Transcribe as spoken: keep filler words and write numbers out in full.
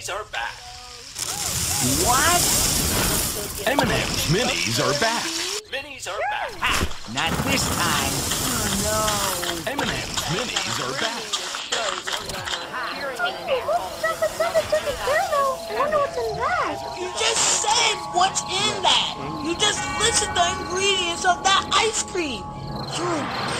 Minis are back. What? M and M's Minis are back. Minis are back. Ha! Not this time. Oh, M and M's Minis are back. I wonder what's in that. You just said what's in that. You just listed the ingredients of that ice cream. You